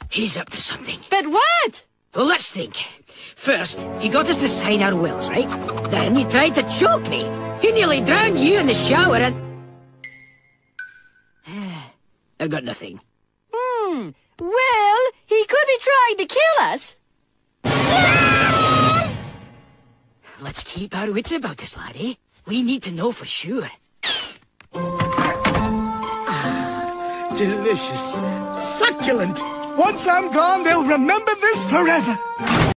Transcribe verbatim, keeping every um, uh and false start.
He's up to something. But what? Well, let's think. First, he got us to sign our wills, right? Then he tried to choke me. He nearly drowned you in the shower and... I got nothing. Hmm. Well, he could be trying to kill us. Let's keep our wits about us, laddie. We need to know for sure. Ah, delicious. Succulent. Once I'm gone, they'll remember this forever.